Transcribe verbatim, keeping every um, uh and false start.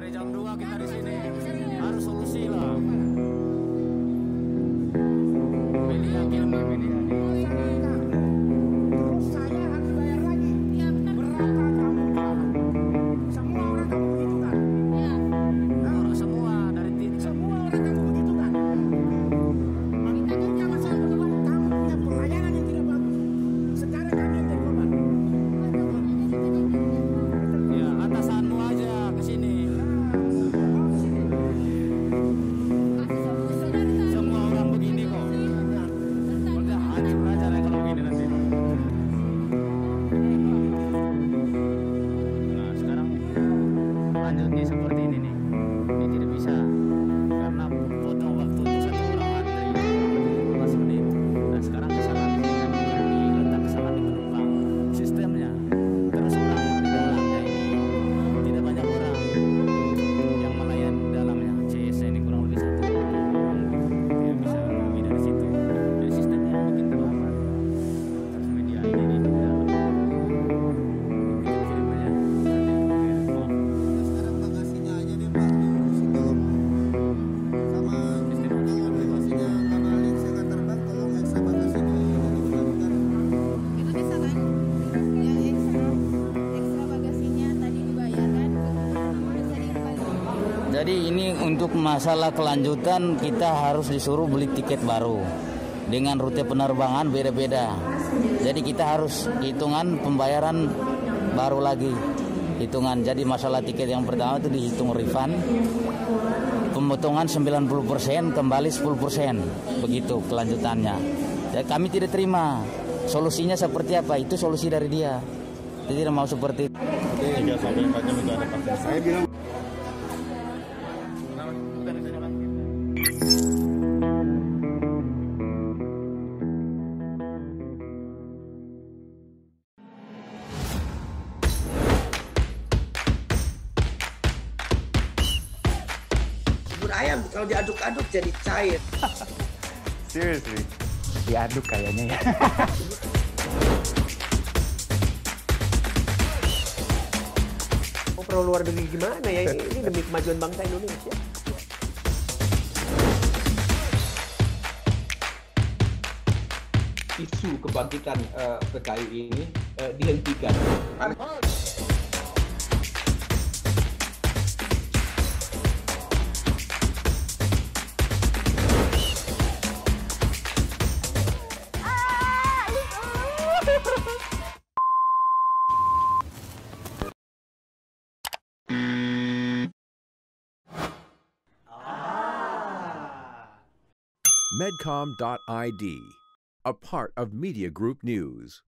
Dari jam dua kita di sini. Harus solusi lah. Media kirim ke media. Terus saya harus bayar lagi. Ya benar. Berapa kamu jual? Semua orang kamu begitu kan? Ya. Orang semua dari tim. Semua orang kamu begitu kan? Itu jangan salah berdebat. Kamu punya pelayanan yang tidak bagus. Sekarang kami yang jadi korban. Ya, atasanmu aja ke sini. Semua orang begini kok. Udah hancur aja lah kalau begini nanti. Nah, sekarang lanjutnya seperti ini nih. Ini tidak bisa karena potong waktu untuk satu orang antri lima belas menit. Nah, sekarang kesalahan ini kan diletak kesalahan di penumpang. Sistemnya terus orang yang di dalamnya ini tidak banyak orang yang melayani di dalamnya. C S ini kurang lebih satu orang tidak bisa lebih dari situ. Jadi sistemnya makin terlambat. Terus media ini di dalam kirim aja. Nanti oh. Sekarang bagasinya aja deh Pak diurusin tolong. Sama kalau bagasinya karena Linksnya nggak terbang, tolong ekstra bagasi dikembalikan. Itu bisa kan? Ya ekstra. Ekstra bagasinya tadi dibayarkan. Bisa dikembalikan. Jadi ini untuk masalah kelanjutan kita harus disuruh beli tiket baru dengan rute penerbangan beda-beda. Jadi kita harus hitungan pembayaran baru lagi hitungan. Jadi masalah tiket yang pertama itu dihitung refund, pemotongan sembilan puluh persen kembali sepuluh persen, begitu kelanjutannya. Jadi kami tidak terima. Solusinya seperti apa? Itu solusi dari dia. Dia tidak mau seperti itu. tiga sampai empat jam itu ada vaksin. Saya bilang Bubur ayam kalau diaduk-aduk jadi cair. seriously. Diaduk kayaknya ya. Mau perlu luar negeri gimana ya? Ini, ini demi kemajuan bangsa Indonesia. Isu kebangkitan uh, P K I ini uh, dihentikan. Medcom dot I D, a part of Media Group News.